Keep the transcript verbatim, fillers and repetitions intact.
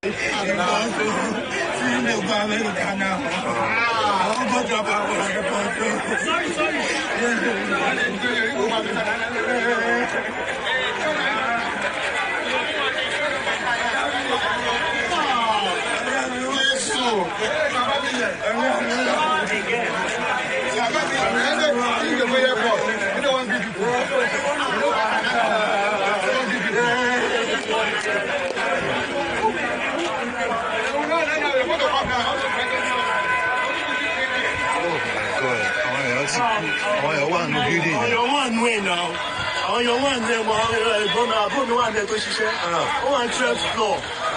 Sorry, sorry. Oh, your one no beauty. Oh, your one win now. Oh, your one then, well, I'm going to one there to share. Oh, on twelfth floor.